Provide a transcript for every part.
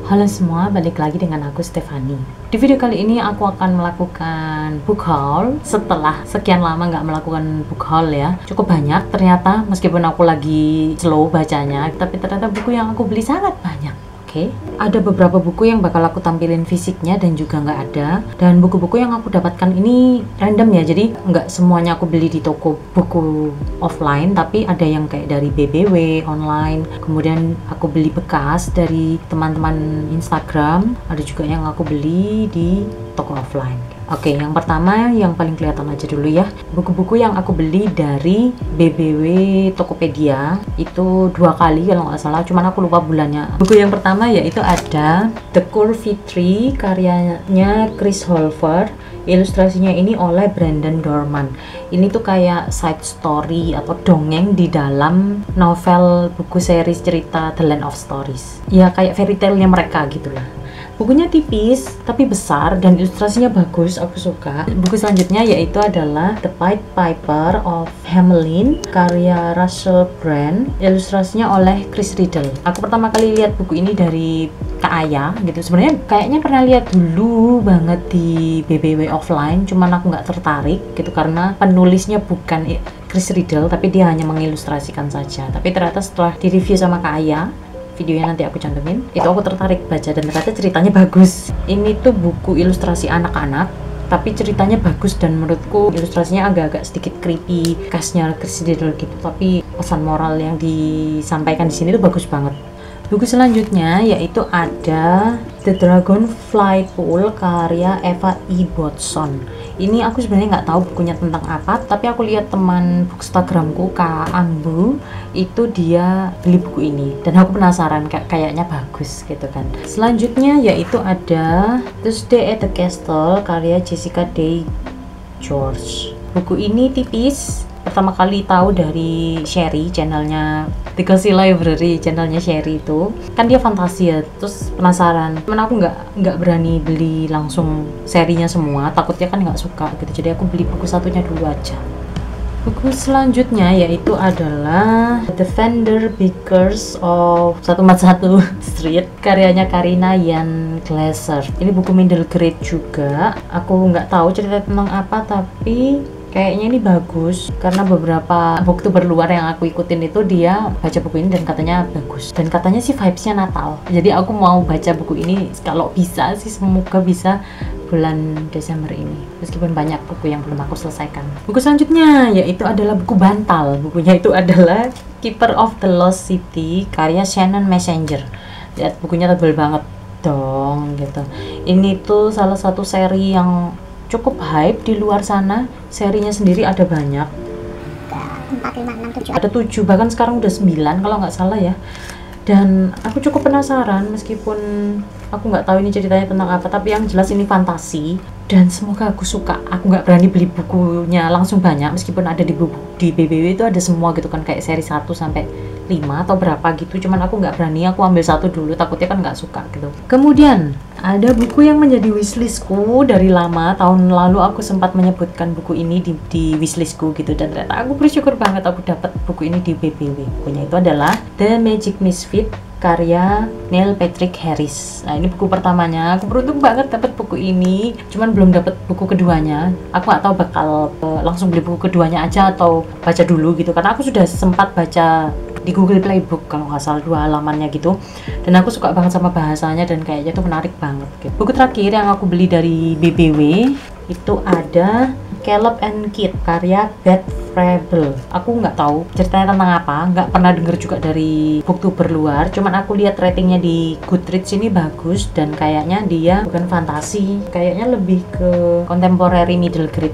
Halo semua, balik lagi dengan aku Stefani. Di video kali ini aku akan melakukan book haul setelah sekian lama nggak melakukan book haul ya. Cukup banyak ternyata, meskipun aku lagi slow bacanya, tapi ternyata buku yang aku beli sangat banyak. Oke, ada beberapa buku yang bakal aku tampilin fisiknya dan juga nggak ada. Dan buku-buku yang aku dapatkan ini random ya, jadi nggak semuanya aku beli di toko buku offline, tapi ada yang kayak dari BBW online, kemudian aku beli bekas dari teman-teman Instagram, ada juga yang aku beli di toko offline. Oke, yang pertama yang paling kelihatan aja dulu ya, buku-buku yang aku beli dari BBW Tokopedia itu 2 kali kalau nggak salah, cuman aku lupa bulannya. Buku yang pertama yaitu ada The Curvy Tree karyanya Chris Holfer, ilustrasinya ini oleh Brandon Dorman. Ini tuh kayak side story atau dongeng di dalam novel buku series cerita The Land of Stories ya, kayak fairy tale-nya mereka gitu lah. Bukunya tipis tapi besar dan ilustrasinya bagus, aku suka. Buku selanjutnya yaitu adalah The Pied Piper of Hamelin karya Russell Brand, ilustrasinya oleh Chris Riddle. Aku pertama kali lihat buku ini dari Kak Aya gitu. Sebenarnya kayaknya pernah lihat dulu banget di BBW offline, cuman aku nggak tertarik gitu karena penulisnya bukan Chris Riddle tapi dia hanya mengilustrasikan saja. Tapi ternyata setelah direview sama Kak Aya, videonya nanti aku cantumin, itu aku tertarik baca dan ternyata ceritanya bagus. Ini tuh buku ilustrasi anak-anak tapi ceritanya bagus dan menurutku ilustrasinya agak-agak sedikit creepy, khasnya Chris Riddle gitu, tapi pesan moral yang disampaikan di sini tuh bagus banget. Buku selanjutnya yaitu ada The Dragonfly Pool karya Eva E. Botson. Ini aku sebenarnya nggak tahu bukunya tentang apa, tapi aku lihat teman bookstagramku Kak Ambu itu dia beli buku ini dan aku penasaran, kayaknya bagus gitu kan. Selanjutnya yaitu ada Tuesday at the Castle karya Jessica Day George. Buku ini tipis, pertama kali tahu dari Sherry, channelnya The Cozy Library, channelnya Sherry itu kan dia fantasi ya, terus penasaran, cuman aku nggak berani beli langsung serinya semua, takutnya kan nggak suka gitu, jadi aku beli buku satunya dulu aja. Buku selanjutnya yaitu adalah The Fender Bakers of 141 Street karyanya Karina Yan Glaser. Ini buku middle grade juga, aku nggak tahu cerita tentang apa tapi kayaknya ini bagus karena beberapa booktuber luar yang aku ikutin itu dia baca buku ini dan katanya bagus, dan katanya sih vibesnya Natal, jadi aku mau baca buku ini kalau bisa sih, semoga bisa bulan Desember ini, meskipun banyak buku yang belum aku selesaikan. Buku selanjutnya yaitu adalah buku bantal, bukunya itu adalah Keeper of the Lost City karya Shannon Messenger. Lihat bukunya tebal banget dong gitu. Ini tuh salah satu seri yang cukup hype di luar sana, serinya sendiri ada banyak, 4, 5, 6, 7. Ada 7, bahkan sekarang udah 9 kalau nggak salah ya. Dan aku cukup penasaran, meskipun aku nggak tahu ini ceritanya tentang apa, tapi yang jelas ini fantasi dan semoga aku suka. Aku nggak berani beli bukunya langsung banyak, meskipun ada di BBW itu ada semua gitu kan, kayak seri 1 sampai 5 atau berapa gitu, cuman aku nggak berani, aku ambil satu dulu, takutnya kan nggak suka gitu. Kemudian ada buku yang menjadi wishlistku dari lama, tahun lalu aku sempat menyebutkan buku ini di wishlistku gitu, dan ternyata aku bersyukur banget aku dapat buku ini di BBW. Bukunya itu adalah The Magic Misfit karya Neil Patrick Harris. Nah, ini buku pertamanya, aku beruntung banget dapat buku ini, cuman belum dapat buku keduanya. Aku nggak tahu bakal langsung beli buku keduanya aja atau baca dulu gitu, karena aku sudah sempat baca di Google Playbook kalau nggak salah 2 halamannya gitu, dan aku suka banget sama bahasanya dan kayaknya tuh menarik banget gitu. Buku terakhir yang aku beli dari BBW itu ada Caleb and Kit karya Beth Frable. Aku nggak tahu ceritanya tentang apa, nggak pernah denger juga dari booktuber luar, cuman aku lihat ratingnya di Goodreads ini bagus dan kayaknya dia bukan fantasi, kayaknya lebih ke contemporary middle grade.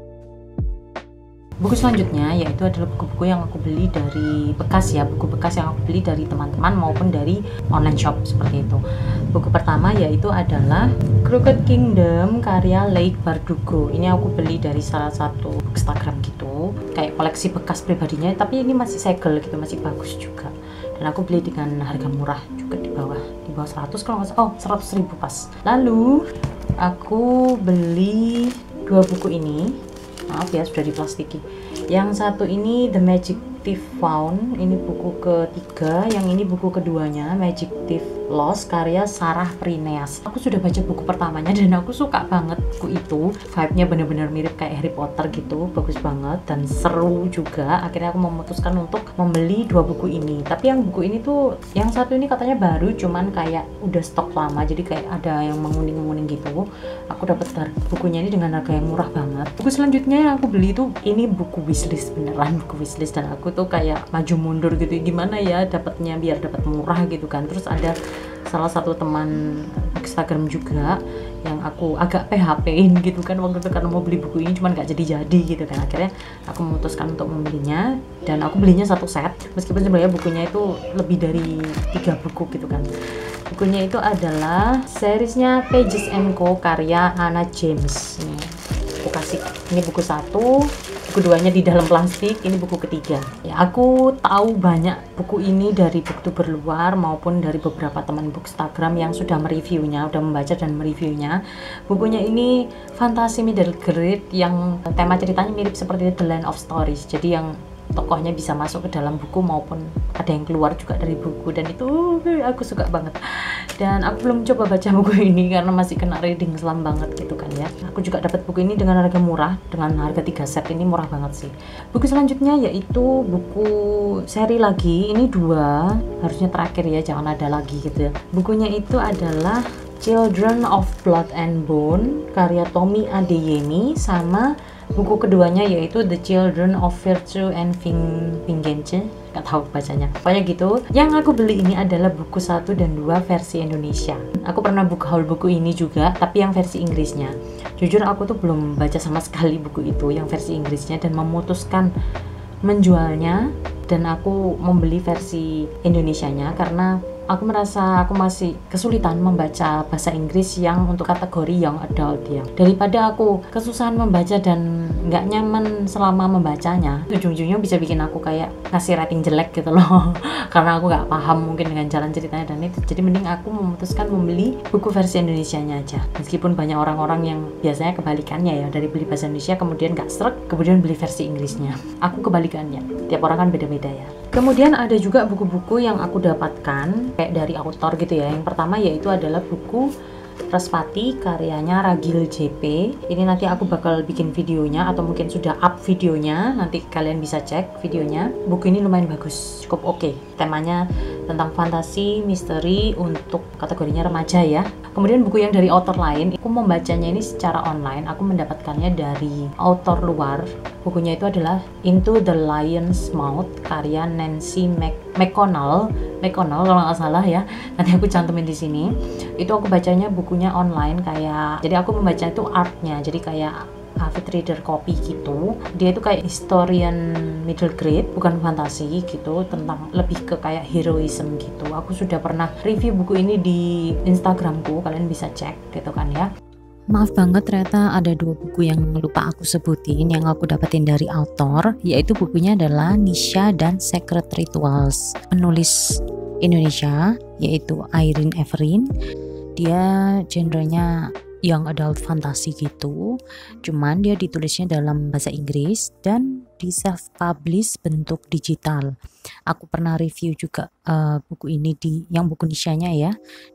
Buku selanjutnya yaitu adalah buku-buku yang aku beli dari bekas ya, buku bekas yang aku beli dari teman-teman maupun dari online shop seperti itu. Buku pertama yaitu adalah Crooked Kingdom karya Leigh Bardugo. Ini aku beli dari salah satu Instagram gitu, kayak koleksi bekas pribadinya, tapi ini masih segel gitu, masih bagus juga. Dan aku beli dengan harga murah juga, di bawah 100 kalau nggak salah, oh 100.000 pas. Lalu aku beli 2 buku ini. Maaf ya, sudah diplastiki. Yang satu ini The Magic Thief Found, ini buku ketiga. Yang ini buku keduanya, Magic Thief Lost karya Sarah Prineas. Aku sudah baca buku pertamanya dan aku suka banget buku itu. Vibe-nya bener-bener mirip kayak Harry Potter gitu, bagus banget dan seru juga. Akhirnya aku memutuskan untuk membeli 2 buku ini. Tapi yang buku ini tuh, yang satu ini katanya baru, cuman kayak udah stok lama, jadi kayak ada yang menguning-menguning gitu. Aku dapat bukunya ini dengan harga yang murah banget. Buku selanjutnya yang aku beli itu ini buku wishlist, beneran buku wishlist, dan aku tuh kayak maju mundur gitu, gimana ya dapatnya biar dapat murah gitu kan. Terus ada salah satu teman Instagram juga yang aku agak PHP-in gitu kan waktu itu karena mau beli buku ini cuman gak jadi-jadi gitu kan. Akhirnya aku memutuskan untuk membelinya dan aku belinya satu set, meskipun sebenarnya bukunya itu lebih dari 3 buku gitu kan. Bukunya itu adalah seriesnya Pages & Co karya Anna James. Ini aku kasih, ini buku 1, buku 2-nya di dalam plastik, ini buku ketiga. Ya, aku tahu banyak buku ini dari booktuber luar maupun dari beberapa teman bookstagram yang sudah mereviewnya, udah membaca dan mereviewnya. Bukunya ini fantasi middle grade yang tema ceritanya mirip seperti The Land of Stories. Jadi yang tokohnya bisa masuk ke dalam buku maupun ada yang keluar juga dari buku, dan itu aku suka banget. Dan aku belum coba baca buku ini karena masih kena reading slump banget gitu kan ya. Aku juga dapat buku ini dengan harga murah, dengan harga 3 set ini murah banget sih. Buku selanjutnya yaitu buku seri lagi, ini 2, harusnya terakhir ya, jangan ada lagi gitu ya. Bukunya itu adalah Children of Blood and Bone karya Tommy Adeyemi, sama buku keduanya yaitu The Children of Virtue and Vengeance, gak tahu bacanya, pokoknya gitu. Yang aku beli ini adalah buku 1 dan 2 versi Indonesia. Aku pernah buka haul buku ini juga, tapi yang versi Inggrisnya. Jujur aku tuh belum baca sama sekali buku itu yang versi Inggrisnya dan memutuskan menjualnya, dan aku membeli versi Indonesianya karena aku merasa aku masih kesulitan membaca bahasa Inggris yang untuk kategori young adult ya. Daripada aku kesusahan membaca dan nggak nyaman selama membacanya, ujung-ujungnya bisa bikin aku kayak ngasih rating jelek gitu loh. Karena aku nggak paham mungkin dengan jalan ceritanya dan itu. Jadi mending aku memutuskan membeli buku versi Indonesianya aja. Meskipun banyak orang-orang yang biasanya kebalikannya ya, dari beli bahasa Indonesia kemudian nggak srek, kemudian beli versi Inggrisnya. Aku kebalikannya. Tiap orang kan beda-beda ya. Kemudian ada juga buku-buku yang aku dapatkan kayak dari author gitu ya. Yang pertama yaitu adalah buku Respati karyanya Ragil JP. Ini nanti aku bakal bikin videonya atau mungkin sudah up videonya, nanti kalian bisa cek videonya. Buku ini lumayan bagus, cukup oke. Temanya tentang fantasi, misteri untuk kategorinya remaja ya. Kemudian buku yang dari author lain, aku membacanya ini secara online. Aku mendapatkannya dari author luar. Bukunya itu adalah Into the Lion's Mouth karya Nancy McConnell kalau nggak salah ya. Nanti aku cantumin di sini. Itu aku bacanya bukunya online kayak, jadi aku membaca itu artnya, jadi kayak avid reader copy gitu. Dia itu kayak historian middle grade, bukan fantasi gitu, tentang lebih ke kayak heroism gitu. Aku sudah pernah review buku ini di Instagramku, kalian bisa cek gitu kan ya. Maaf banget, ternyata ada 2 buku yang lupa aku sebutin yang aku dapetin dari author, yaitu bukunya adalah Nisha dan Secret Rituals. Penulis Indonesia yaitu Irene Everin. Dia genrenya young adult fantasy gitu, cuman dia ditulisnya dalam bahasa Inggris dan di self publish bentuk digital. Aku pernah review juga buku ini di yang buku Nishanya ya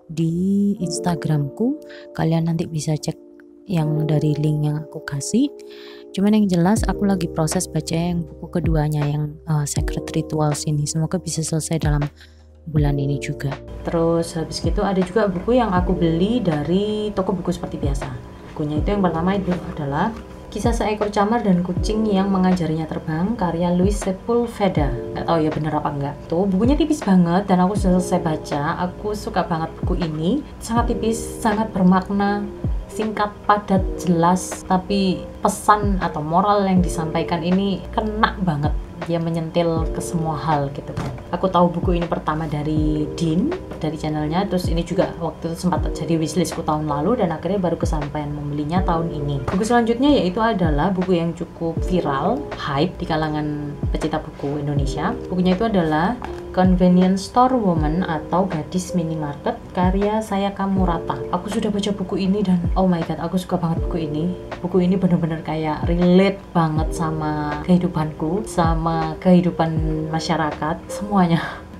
di Instagramku. Kalian nanti bisa cek yang dari link yang aku kasih. Cuman yang jelas aku lagi proses baca yang buku keduanya yang Secret Rituals ini. Semoga bisa selesai dalam bulan ini juga. Terus habis gitu ada juga buku yang aku beli dari toko buku seperti biasa. Bukunya itu yang pertama itu adalah Kisah Seekor Camar dan Kucing yang Mengajarinya Terbang karya Louise Sepulveda. Gak tahu ya bener apa enggak. Tuh bukunya tipis banget dan aku sudah selesai baca. Aku suka banget buku ini. Sangat tipis, sangat bermakna, singkat, padat, jelas, tapi pesan atau moral yang disampaikan ini kena banget. Dia menyentil ke semua hal gitu kan. Aku tahu buku ini pertama dari Dean, dari channelnya, terus ini juga waktu itu sempat jadi wishlistku tahun lalu dan akhirnya baru kesampaian membelinya tahun ini. Buku selanjutnya yaitu adalah buku yang cukup viral, hype di kalangan pecinta buku Indonesia. Bukunya itu adalah Convenience Store Woman atau Gadis Minimarket karya Sayaka Murata. Aku sudah baca buku ini dan oh my god, aku suka banget buku ini. Buku ini bener-bener kayak relate banget sama kehidupanku, sama kehidupan masyarakat, semuanya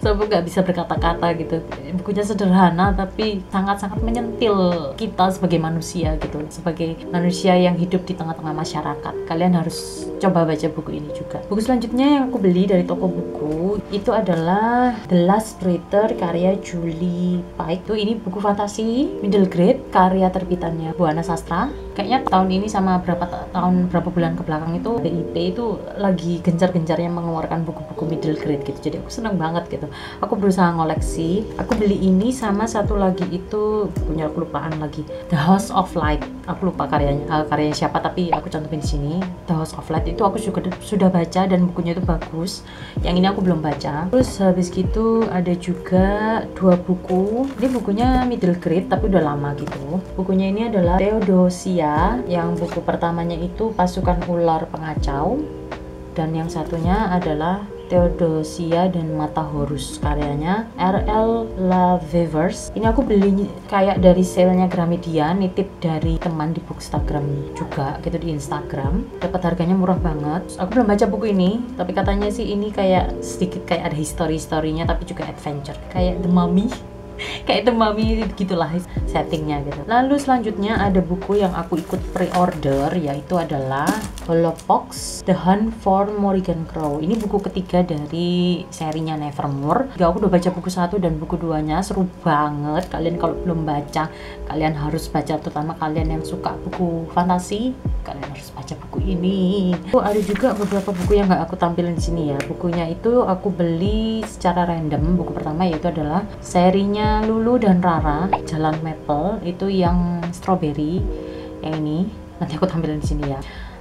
sampai nggak bisa berkata-kata gitu. Bukunya sederhana tapi sangat-sangat menyentil kita sebagai manusia gitu, sebagai manusia yang hidup di tengah-tengah masyarakat. Kalian harus coba baca buku ini juga. Buku selanjutnya yang aku beli dari toko buku itu adalah The Last Breather karya Julie Pike. Tuh, ini buku fantasi middle grade karya terbitannya Buana Sastra. Kayaknya tahun ini sama berapa bulan ke belakang itu BIP itu lagi gencar-gencarnya mengeluarkan buku-buku middle grade gitu. Jadi aku seneng banget gitu. Aku berusaha ngoleksi. Aku beli ini sama satu lagi itu punya aku lupaan lagi. The House of Light. Aku lupa karyanya siapa tapi aku cantumin di sini. The House of Light itu aku juga sudah baca dan bukunya itu bagus. Yang ini aku belum baca. Terus habis gitu ada juga 2 buku. Ini bukunya middle grade tapi udah lama gitu. Bukunya ini adalah Theodosia, yang buku pertamanya itu Pasukan Ular Pengacau, dan yang satunya adalah Theodosia dan Mata Horus karyanya R.L. Lavevers. Ini aku beli kayak dari sale-nya Gramedia, nitip dari teman di Bookstagram juga gitu, di Instagram. Dapat harganya murah banget. Aku belum baca buku ini, tapi katanya sih ini kayak sedikit kayak ada history-storynya tapi juga adventure, kayak The Mummy. Kayak Mami gitulah settingnya gitu. Lalu selanjutnya ada buku yang aku ikut pre-order, yaitu adalah Hollowpox The Hunt for Morrigan Crow. Ini buku ketiga dari serinya Nevermore. Aku udah baca buku 1 dan buku 2-nya, seru banget. Kalian kalau belum baca, kalian harus baca, terutama kalian yang suka buku fantasi, kalian harus baca buku ini. Ada juga beberapa buku yang nggak aku tampilin di sini ya. Bukunya itu aku beli secara random. Buku pertama yaitu adalah serinya Lulu dan Rara, Jalan Maple, itu yang strawberry. Yang ini nanti aku tampilin di sini ya.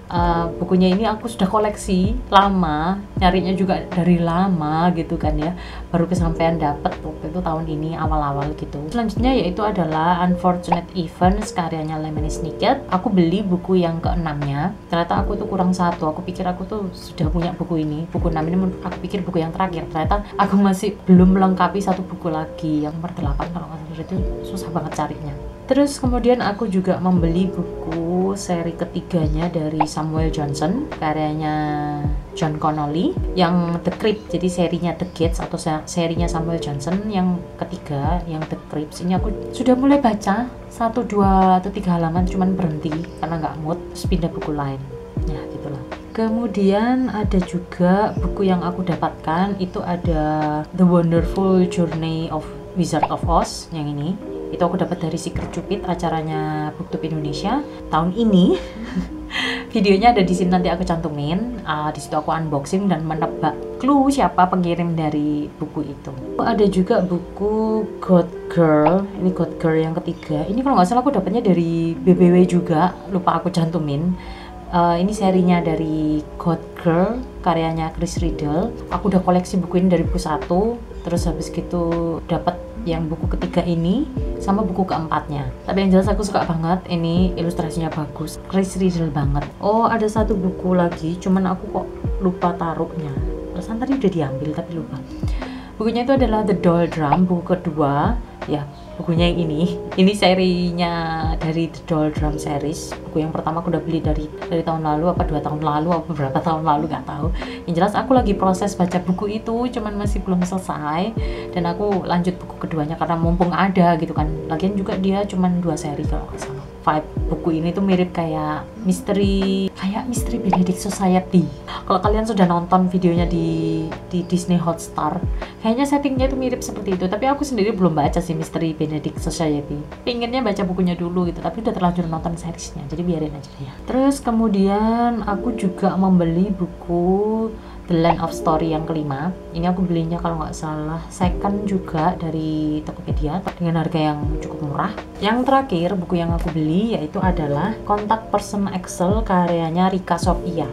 Bukunya ini aku sudah koleksi lama, nyarinya juga dari lama gitu kan ya, baru kesampaian dapet waktu itu tahun ini awal-awal gitu. Selanjutnya yaitu adalah Unfortunate Events karyanya Lemony Snicket. Aku beli buku yang ke-6-nya, ternyata aku tuh kurang satu. Aku pikir aku tuh sudah punya buku ini, buku 6 ini aku pikir buku yang terakhir, ternyata aku masih belum melengkapi satu buku lagi yang nomor 8 kalau nggak salah. Itu susah banget carinya. Terus kemudian aku juga membeli buku seri ketiganya dari Samuel Johnson, karyanya John Connolly, yang The Crypt. Jadi serinya The Gates atau serinya Samuel Johnson yang ketiga, yang The Crypt. Ini aku sudah mulai baca 1, 2, atau 3 halaman, cuman berhenti karena nggak mood, terus pindah buku lain. Ya gitulah. Kemudian ada juga buku yang aku dapatkan, itu ada The Wonderful Journey of Wizard of Oz, yang ini. Itu aku dapat dari Secret Cupid, acaranya BookTube Indonesia tahun ini. Videonya ada di sini, nanti aku cantumin. Di situ aku unboxing dan menebak clue siapa pengirim dari buku itu. Ada juga buku God Girl. Ini God Girl yang ketiga. Ini kalau nggak salah aku dapatnya dari BBW juga, lupa aku cantumin. Ini serinya dari God Girl, karyanya Chris Riddle. Aku udah koleksi buku ini dari buku 1, terus habis gitu dapat yang buku ketiga ini sama buku keempatnya. Tapi yang jelas aku suka banget, ini ilustrasinya bagus, Chris Riddle banget. Oh, ada satu buku lagi, cuman aku kok lupa taruhnya. Perasaan tadi udah diambil tapi lupa. Bukunya itu adalah The Doll Drum, buku kedua. Ya, bukunya yang ini serinya dari The Doll Drum series. Buku yang pertama aku udah beli dari tahun lalu, apa 2 tahun lalu, apa beberapa tahun lalu, gak tahu. Yang jelas aku lagi proses baca buku itu, cuman masih belum selesai, dan aku lanjut buku keduanya karena mumpung ada gitu kan. Lagian juga dia cuman 2 seri kalau nggak salah. Vibe buku ini tuh mirip kayak misteri Benedict Society. Kalau kalian sudah nonton videonya di Disney Hotstar, kayaknya settingnya itu mirip seperti itu. Tapi aku sendiri belum baca sih misteri Benedict Society. Pengennya baca bukunya dulu gitu, tapi udah terlanjur nonton seriesnya, jadi biarin aja ya. Terus kemudian aku juga membeli buku The Land of Story yang kelima. Ini aku belinya kalau nggak salah second juga dari Tokopedia dengan harga yang cukup murah. Yang terakhir buku yang aku beli yaitu adalah Contact Person Excel karyanya Rika Sophia.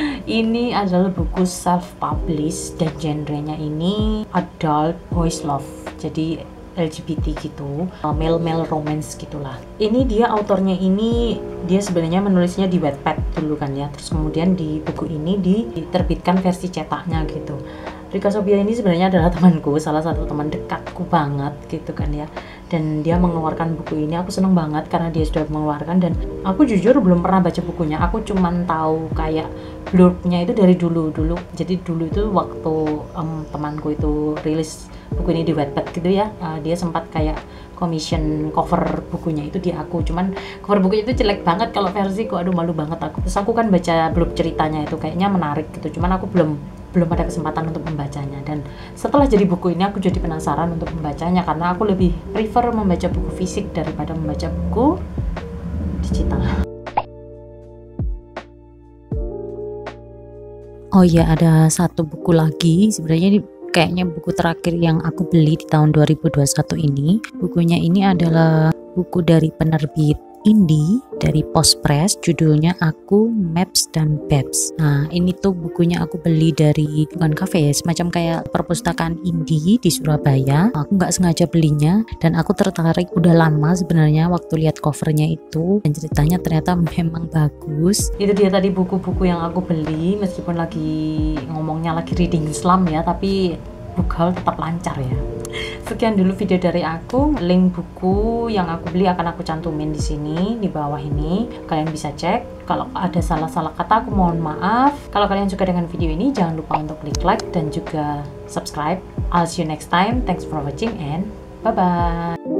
Ini adalah buku self-published dan genrenya ini adult boys love. Jadi LGBT gitu, male romance gitulah. Ini dia autornya ini, dia sebenarnya menulisnya di Wattpad dulu kan ya, terus kemudian di buku ini diterbitkan versi cetaknya gitu. Rika Sofia ini sebenarnya adalah temanku, salah satu teman dekatku banget gitu kan ya. Dan dia mengeluarkan buku ini, aku seneng banget karena dia sudah mengeluarkan. Dan aku jujur belum pernah baca bukunya, aku cuman tahu kayak blurbnya itu dari dulu. Jadi dulu itu waktu temanku itu rilis buku ini di Wattpad gitu ya, dia sempat kayak commission cover bukunya itu di aku, cuman cover bukunya itu jelek banget kalau versiku, aduh malu banget aku. Terus aku kan baca blurb ceritanya itu kayaknya menarik gitu, cuman aku belum ada kesempatan untuk membacanya. Dan setelah jadi buku ini aku jadi penasaran untuk membacanya karena aku lebih prefer membaca buku fisik daripada membaca buku digital. Oh iya, ada satu buku lagi, sebenarnya ini kayaknya buku terakhir yang aku beli di tahun 2021 ini. Bukunya ini adalah buku dari penerbit indie dari Postpress, judulnya Aku, Maps dan Babs. Nah, ini tuh bukunya aku beli dari bukan kafe ya, semacam kayak perpustakaan indie di Surabaya. Aku nggak sengaja belinya dan aku tertarik udah lama sebenarnya waktu lihat covernya itu, dan ceritanya ternyata memang bagus. Itu dia tadi buku-buku yang aku beli, meskipun lagi ngomongnya lagi reading Islam ya, tapi book haul tetap lancar ya. Sekian dulu video dari aku. Link buku yang aku beli akan aku cantumin di sini di bawah ini. Kalian bisa cek. Kalau ada salah-salah kata aku mohon maaf. Kalau kalian suka dengan video ini jangan lupa untuk klik like dan juga subscribe. I'll see you next time. Thanks for watching and bye bye.